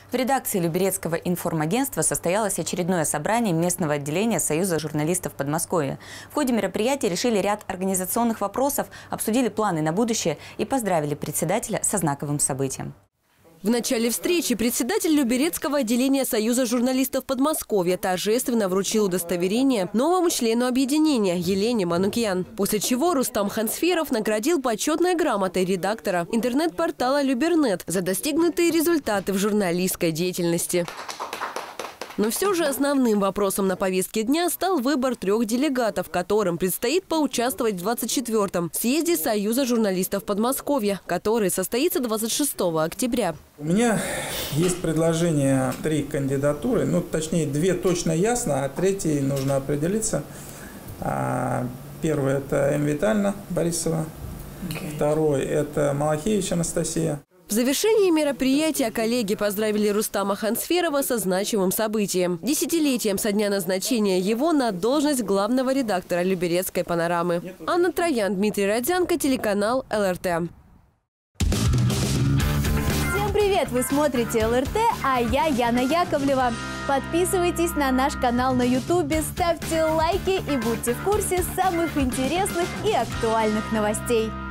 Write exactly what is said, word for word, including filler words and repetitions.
В редакции Люберецкого информагентства состоялось очередное собрание местного отделения Союза журналистов Подмосковья. В ходе мероприятия решили ряд организационных вопросов, обсудили планы на будущее и поздравили председателя со знаковым событием. В начале встречи председатель Люберецкого отделения Союза журналистов Подмосковья торжественно вручил удостоверение новому члену объединения Елене Манукян. После чего Рустам Хансферов наградил почетной грамотой редактора интернет-портала Любернет за достигнутые результаты в журналистской деятельности. Но все же основным вопросом на повестке дня стал выбор трех делегатов, которым предстоит поучаствовать в двадцать четвёртом съезде Союза журналистов Подмосковья, который состоится двадцать шестого октября. У меня есть предложение три кандидатуры, ну точнее две точно ясно, а третьей нужно определиться. Первый – это М. Витальевна Борисова, okay. Второй – это Малахевич Анастасия. В завершении мероприятия коллеги поздравили Рустама Хансферова со значимым событием – десятилетием со дня назначения его на должность главного редактора Люберецкой панорамы. Анна Троян, Дмитрий Родзянко, телеканал Л Р Т. Всем привет! Вы смотрите Л Р Т, а я Яна Яковлева. Подписывайтесь на наш канал на ютубе, ставьте лайки и будьте в курсе самых интересных и актуальных новостей.